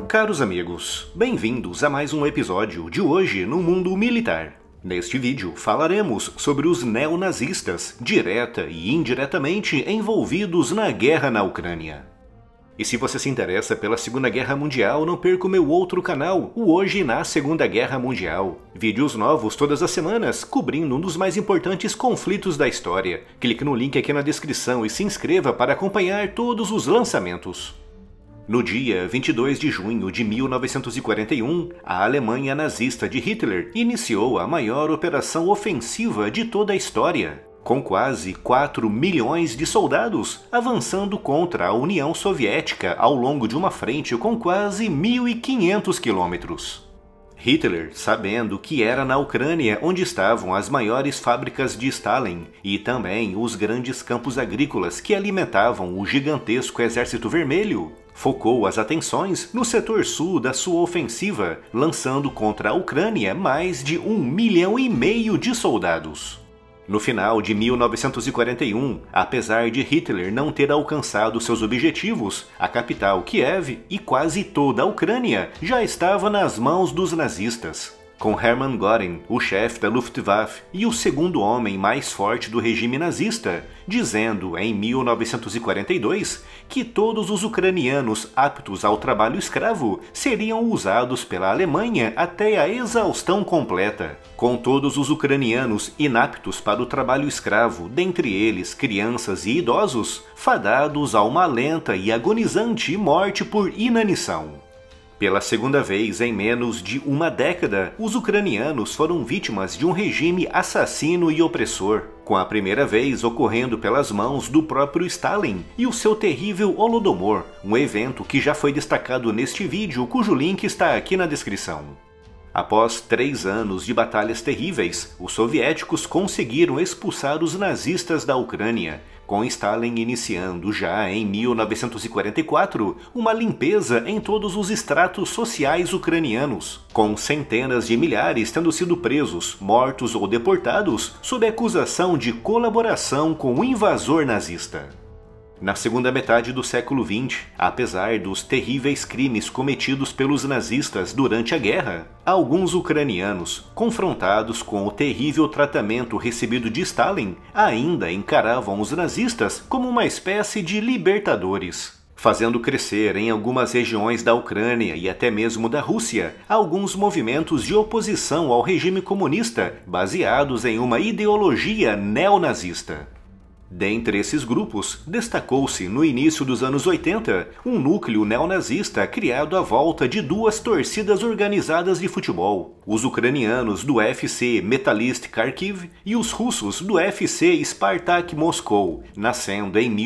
Caros amigos, bem-vindos a mais um episódio de Hoje no Mundo Militar. Neste vídeo falaremos sobre os neonazistas, direta e indiretamente envolvidos na guerra na Ucrânia. E se você se interessa pela Segunda Guerra Mundial, não perca o meu outro canal, o Hoje na Segunda Guerra Mundial. Vídeos novos todas as semanas, cobrindo um dos mais importantes conflitos da história. Clique no link aqui na descrição e se inscreva para acompanhar todos os lançamentos. No dia 22 de junho de 1941, a Alemanha nazista de Hitler iniciou a maior operação ofensiva de toda a história, com quase 4 milhões de soldados avançando contra a União Soviética ao longo de uma frente com quase 1.500 quilômetros. Hitler, sabendo que era na Ucrânia onde estavam as maiores fábricas de Stalin e também os grandes campos agrícolas que alimentavam o gigantesco Exército Vermelho, focou as atenções no setor sul da sua ofensiva, lançando contra a Ucrânia mais de 1,5 milhão de soldados. No final de 1941, apesar de Hitler não ter alcançado seus objetivos, a capital Kiev e quase toda a Ucrânia já estava nas mãos dos nazistas, com Hermann Göring, o chefe da Luftwaffe e o segundo homem mais forte do regime nazista, dizendo em 1942 que todos os ucranianos aptos ao trabalho escravo seriam usados pela Alemanha até a exaustão completa, com todos os ucranianos inaptos para o trabalho escravo, dentre eles crianças e idosos, fadados a uma lenta e agonizante morte por inanição. Pela segunda vez em menos de uma década, os ucranianos foram vítimas de um regime assassino e opressor, com a primeira vez ocorrendo pelas mãos do próprio Stalin e o seu terrível Holodomor, um evento que já foi destacado neste vídeo, cujo link está aqui na descrição. Após 3 anos de batalhas terríveis, os soviéticos conseguiram expulsar os nazistas da Ucrânia, com Stalin iniciando já em 1944 uma limpeza em todos os estratos sociais ucranianos, com centenas de milhares tendo sido presos, mortos ou deportados sob acusação de colaboração com o invasor nazista. Na segunda metade do século XX, apesar dos terríveis crimes cometidos pelos nazistas durante a guerra, alguns ucranianos, confrontados com o terrível tratamento recebido de Stalin, ainda encaravam os nazistas como uma espécie de libertadores, fazendo crescer em algumas regiões da Ucrânia e até mesmo da Rússia alguns movimentos de oposição ao regime comunista baseados em uma ideologia neonazista. Dentre esses grupos, destacou-se no início dos anos 80 um núcleo neonazista criado à volta de 2 torcidas organizadas de futebol, os ucranianos do FC Metalist Kharkiv e os russos do FC Spartak Moscou, nascendo em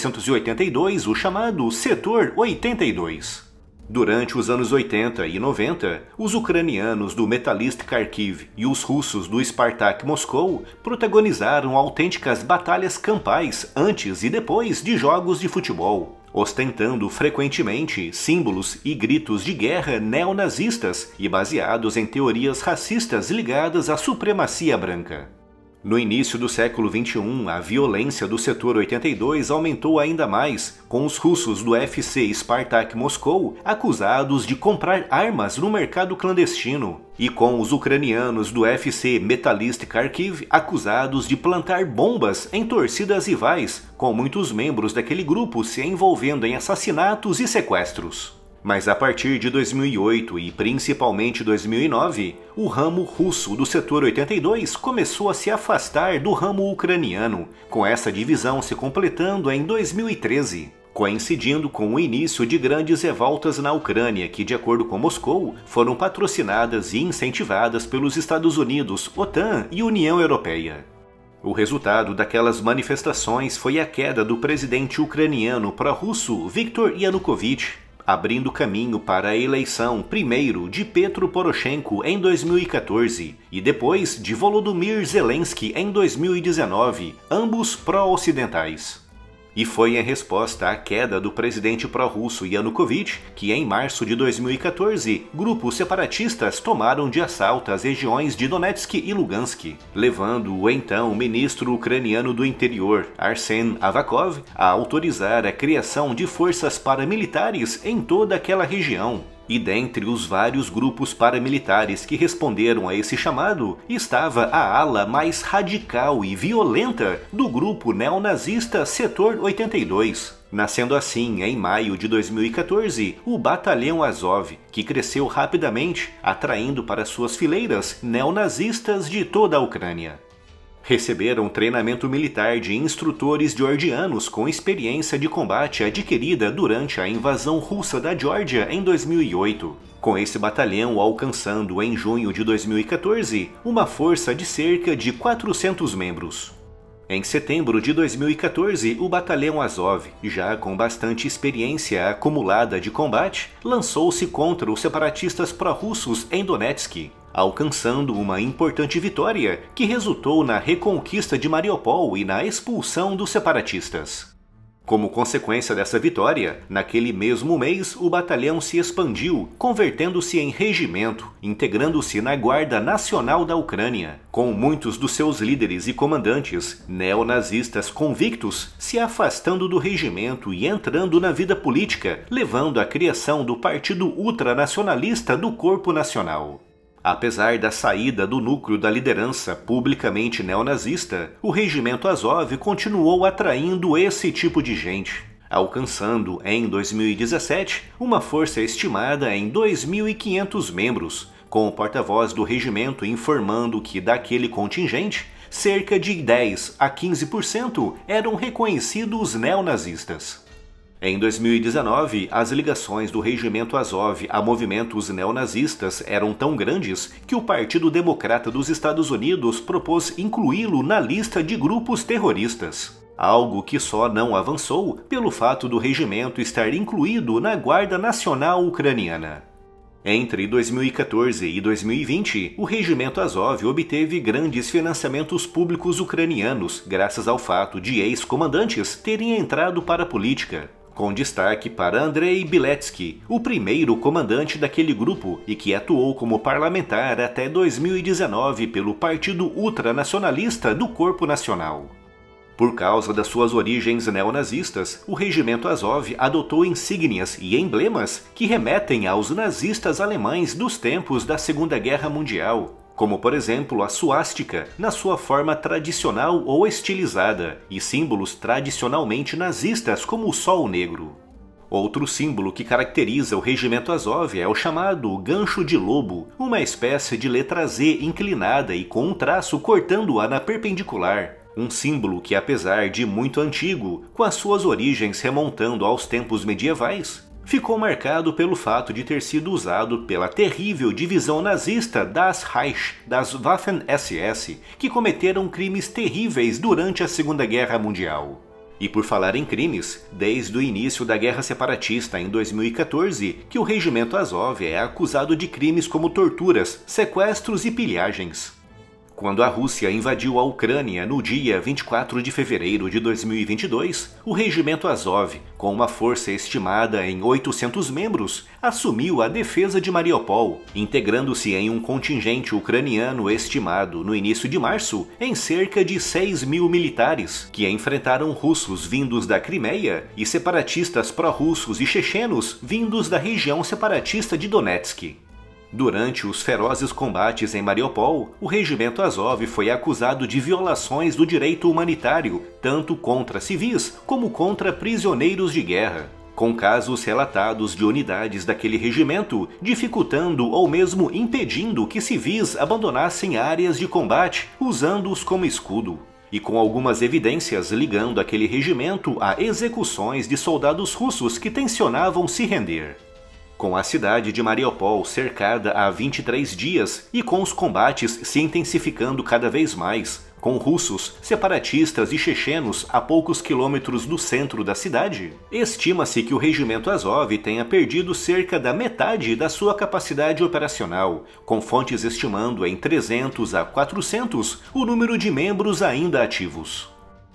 1982 o chamado Setor 82. Durante os anos 80 e 90, os ucranianos do Metalist Kharkiv e os russos do Spartak Moscou protagonizaram autênticas batalhas campais antes e depois de jogos de futebol, ostentando frequentemente símbolos e gritos de guerra neonazistas e baseados em teorias racistas ligadas à supremacia branca. No início do século XXI, a violência do Setor 82 aumentou ainda mais, com os russos do FC Spartak Moscou acusados de comprar armas no mercado clandestino, e com os ucranianos do FC Metalist Kharkiv acusados de plantar bombas em torcidas rivais, com muitos membros daquele grupo se envolvendo em assassinatos e sequestros. Mas a partir de 2008 e principalmente 2009, o ramo russo do Setor 82 começou a se afastar do ramo ucraniano, com essa divisão se completando em 2013, coincidindo com o início de grandes revoltas na Ucrânia que, de acordo com Moscou, foram patrocinadas e incentivadas pelos Estados Unidos, OTAN e União Europeia. O resultado daquelas manifestações foi a queda do presidente ucraniano pró-russo Viktor Yanukovych, abrindo caminho para a eleição primeiro de Petro Poroshenko em 2014 e depois de Volodymyr Zelensky em 2019, ambos pró-ocidentais. E foi em resposta à queda do presidente pró-russo Yanukovych que, em março de 2014, grupos separatistas tomaram de assalto as regiões de Donetsk e Lugansk, levando o então ministro ucraniano do interior, Arsen Avakov, a autorizar a criação de forças paramilitares em toda aquela região, E dentre os vários grupos paramilitares que responderam a esse chamado, estava a ala mais radical e violenta do grupo neonazista Setor 82. Nascendo assim, em maio de 2014, o Batalhão Azov, que cresceu rapidamente, atraindo para suas fileiras neonazistas de toda a Ucrânia. Receberam treinamento militar de instrutores georgianos com experiência de combate adquirida durante a invasão russa da Geórgia em 2008, com esse batalhão alcançando em junho de 2014 uma força de cerca de 400 membros. Em setembro de 2014, o Batalhão Azov, já com bastante experiência acumulada de combate, lançou-se contra os separatistas pró-russos em Donetsk, alcançando uma importante vitória que resultou na reconquista de Mariupol e na expulsão dos separatistas. Como consequência dessa vitória, naquele mesmo mês o batalhão se expandiu, convertendo-se em regimento, integrando-se na Guarda Nacional da Ucrânia, com muitos dos seus líderes e comandantes, neonazistas convictos, se afastando do regimento e entrando na vida política, levando à criação do Partido Ultranacionalista do Corpo Nacional. Apesar da saída do núcleo da liderança publicamente neonazista, o regimento Azov continuou atraindo esse tipo de gente, alcançando, em 2017, uma força estimada em 2.500 membros, com o porta-voz do regimento informando que daquele contingente, cerca de 10 a 15% eram reconhecidos neonazistas. Em 2019, as ligações do regimento Azov a movimentos neonazistas eram tão grandes que o Partido Democrata dos Estados Unidos propôs incluí-lo na lista de grupos terroristas, algo que só não avançou pelo fato do regimento estar incluído na Guarda Nacional Ucraniana. Entre 2014 e 2020, o regimento Azov obteve grandes financiamentos públicos ucranianos graças ao fato de ex-comandantes terem entrado para a política, com destaque para Andrei Biletsky, o primeiro comandante daquele grupo e que atuou como parlamentar até 2019 pelo Partido Ultranacionalista do Corpo Nacional. Por causa das suas origens neonazistas, o regimento Azov adotou insígnias e emblemas que remetem aos nazistas alemães dos tempos da Segunda Guerra Mundial, como por exemplo a suástica, na sua forma tradicional ou estilizada, e símbolos tradicionalmente nazistas como o Sol Negro. Outro símbolo que caracteriza o regimento Azov é o chamado gancho de lobo, uma espécie de letra Z inclinada e com um traço cortando-a na perpendicular. Um símbolo que, apesar de muito antigo, com as suas origens remontando aos tempos medievais, ficou marcado pelo fato de ter sido usado pela terrível divisão nazista das Reich, das Waffen-SS, que cometeram crimes terríveis durante a Segunda Guerra Mundial. E por falar em crimes, desde o início da Guerra Separatista em 2014, que o regimento Azov é acusado de crimes como torturas, sequestros e pilhagens. Quando a Rússia invadiu a Ucrânia no dia 24 de fevereiro de 2022, o regimento Azov, com uma força estimada em 800 membros, assumiu a defesa de Mariupol, integrando-se em um contingente ucraniano estimado, no início de março, em cerca de 6.000 militares, que enfrentaram russos vindos da Crimeia e separatistas pró-russos e chechenos vindos da região separatista de Donetsk. Durante os ferozes combates em Mariupol, o regimento Azov foi acusado de violações do direito humanitário, tanto contra civis como contra prisioneiros de guerra, com casos relatados de unidades daquele regimento dificultando ou mesmo impedindo que civis abandonassem áreas de combate usando-os como escudo, e com algumas evidências ligando aquele regimento a execuções de soldados russos que tensionavam se render. Com a cidade de Mariupol cercada há 23 dias e com os combates se intensificando cada vez mais, com russos, separatistas e chechenos a poucos quilômetros do centro da cidade, estima-se que o regimento Azov tenha perdido cerca da metade da sua capacidade operacional, com fontes estimando em 300 a 400 o número de membros ainda ativos.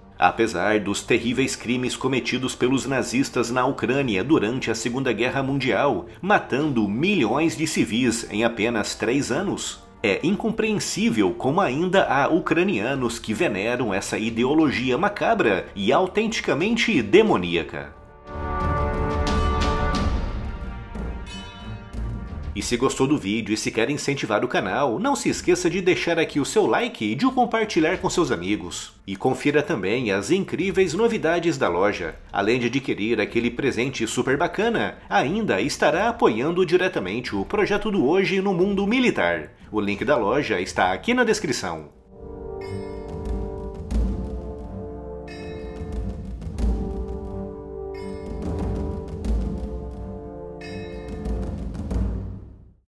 Apesar dos terríveis crimes cometidos pelos nazistas na Ucrânia durante a Segunda Guerra Mundial, matando milhões de civis em apenas 3 anos, é incompreensível como ainda há ucranianos que veneram essa ideologia macabra e autenticamente demoníaca. E se gostou do vídeo e se quer incentivar o canal, não se esqueça de deixar aqui o seu like e de o compartilhar com seus amigos. E confira também as incríveis novidades da loja. Além de adquirir aquele presente super bacana, ainda estará apoiando diretamente o projeto do Hoje no Mundo Militar. O link da loja está aqui na descrição.